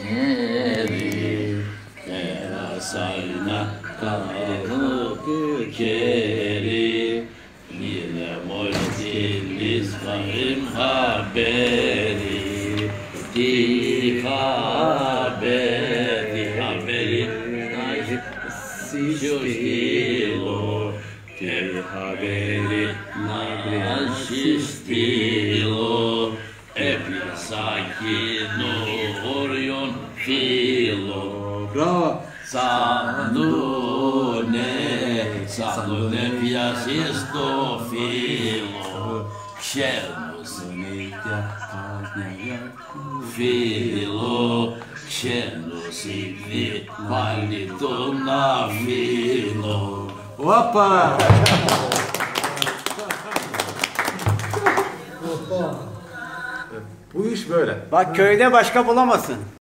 eri Terasayna kalkıp keri Yine moydiliz karim haberi Di haberi Sistilo Ke haberi Nasistilo Episakino Orion Filo Bravo. Sandone piasisto filo Filo Xenosivi Palito na filo Opa! Bu iş böyle. Bak köyde başka bulamazsın.